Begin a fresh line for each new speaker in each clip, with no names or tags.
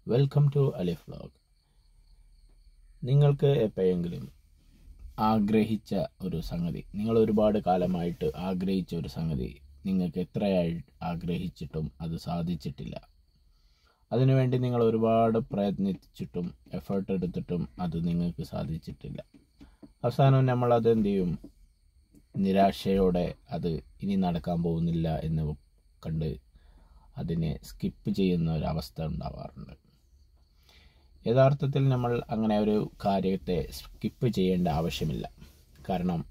Welcome to Alif vlog. നിങ്ങൾക്ക് എപ്പോഴെങ്കിലും ആഗ്രഹിച്ച ഒരു സംഗതി, നിങ്ങൾ ഒരുപാട് കാലമായിട്ട് ആഗ്രഹിച്ച ഒരു സംഗതി നിങ്ങൾക്ക് എത്രയായി ആഗ്രഹിച്ചിട്ടും അത് സാധിച്ചിട്ടില്ല, അതിനുവേണ്ടി നിങ്ങൾ ഒരുപാട് പ്രയത്നിച്ചിട്ടും എഫേർട്ട് എടുത്തിട്ടും അത് നിങ്ങൾക്ക് സാധിച്ചിട്ടില്ല. അവസാനം നമ്മളത് എന്ത് ചെയ്യും? നിരാശയോടെ അത് ഇനി നടക്കാൻ പോകുന്നില്ല എന്ന് കണ്ട് അതിനെ സ്കിപ്പ് ചെയ്യുന്ന ഒരവസ്ഥ ഉണ്ടാവാറുണ്ട്. യഥാർത്ഥത്തിൽ നമ്മൾ അങ്ങനെ ഒരു കാര്യത്തെ സ്കിപ്പ് ചെയ്യേണ്ട ആവശ്യമില്ല. കാരണം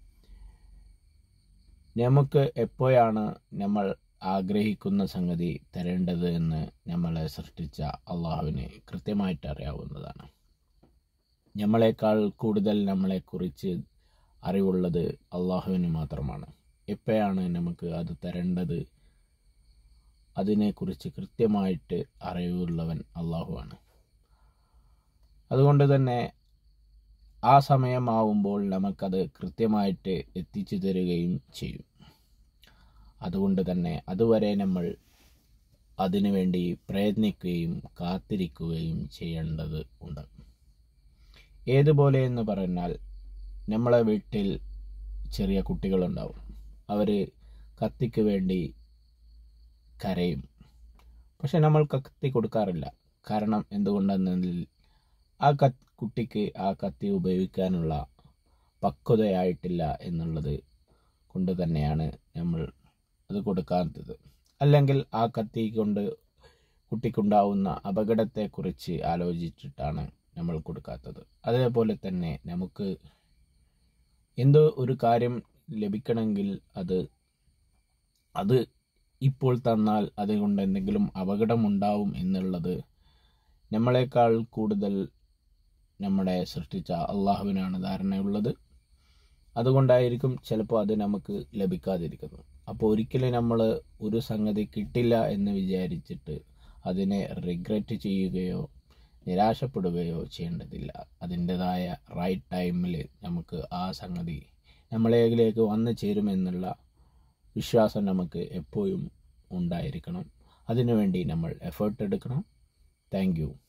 നമുക്ക് എപ്പോഴാണ് നമ്മൾ ആഗ്രഹിക്കുന്ന സംഗതി തരേണ്ടത് എന്ന് നമ്മളെ സൃഷ്ടിച്ച അള്ളാഹുവിന് കൃത്യമായിട്ട് അറിയാവുന്നതാണ്. നമ്മളെക്കാൾ കൂടുതൽ നമ്മളെക്കുറിച്ച് അറിവുള്ളത് അള്ളാഹുവിന് മാത്രമാണ്. എപ്പോഴാണ് നമുക്ക് അത് തരേണ്ടത് അതിനെക്കുറിച്ച് കൃത്യമായിട്ട് അറിവുള്ളവൻ അള്ളാഹുവാണ്. അതുകൊണ്ട് തന്നെ ആ സമയമാവുമ്പോൾ നമുക്കത് കൃത്യമായിട്ട് എത്തിച്ചു തരികയും ചെയ്യും. അതുകൊണ്ട് തന്നെ അതുവരെ നമ്മൾ അതിനുവേണ്ടി പ്രയത്നിക്കുകയും കാത്തിരിക്കുകയും ചെയ്യേണ്ടത് ഉണ്ട്. ഏതുപോലെ എന്ന് പറഞ്ഞാൽ, നമ്മളെ വീട്ടിൽ ചെറിയ കുട്ടികളുണ്ടാവും. അവർ കത്തിക്ക് വേണ്ടി കരയും. പക്ഷെ നമ്മൾ കത്തി കൊടുക്കാറില്ല. കാരണം എന്തുകൊണ്ടെന്നാൽ ആ കുട്ടിക്ക് ആ കത്തി ഉപയോഗിക്കാനുള്ള പക്വതയായിട്ടില്ല എന്നുള്ളത് കൊണ്ട് തന്നെയാണ് നമ്മൾ അത് കൊടുക്കാത്തത്. അല്ലെങ്കിൽ ആ കത്തി കൊണ്ട് കുട്ടിക്കുണ്ടാവുന്ന അപകടത്തെക്കുറിച്ച് ആലോചിച്ചിട്ടാണ് നമ്മൾ കൊടുക്കാത്തത്. അതേപോലെ തന്നെ നമുക്ക് എന്തോ ഒരു കാര്യം ലഭിക്കണമെങ്കിൽ അത് ഇപ്പോൾ തന്നാൽ അതുകൊണ്ട് എന്തെങ്കിലും അപകടമുണ്ടാവും എന്നുള്ളത് നമ്മളെക്കാൾ കൂടുതൽ നമ്മളെ സൃഷ്ടിച്ച അള്ളാഹുവിനാണ് ധാരണയുള്ളത്. അതുകൊണ്ടായിരിക്കും ചിലപ്പോൾ അത് നമുക്ക് ലഭിക്കാതിരിക്കുന്നു. അപ്പോൾ ഒരിക്കലും നമ്മൾ ഒരു സംഗതി കിട്ടില്ല എന്ന് വിചാരിച്ചിട്ട് അതിനെ റിഗ്രറ്റ് ചെയ്യുകയോ നിരാശപ്പെടുകയോ ചെയ്യേണ്ടതില്ല. അതിൻ്റെതായ റൈറ്റ് ടൈമിൽ നമുക്ക് ആ സംഗതി നമ്മളേലേക്ക് വന്നു ചേരുമെന്നുള്ള വിശ്വാസം നമുക്ക് എപ്പോഴും ഉണ്ടായിരിക്കണം. അതിനുവേണ്ടി നമ്മൾ എഫേർട്ട് എടുക്കണം. Thank U.